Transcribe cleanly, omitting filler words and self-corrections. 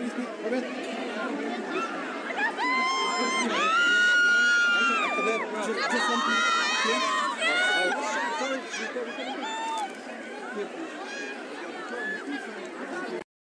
please, Robin. Just one, please. Here. Sorry. Here, please. Thank you.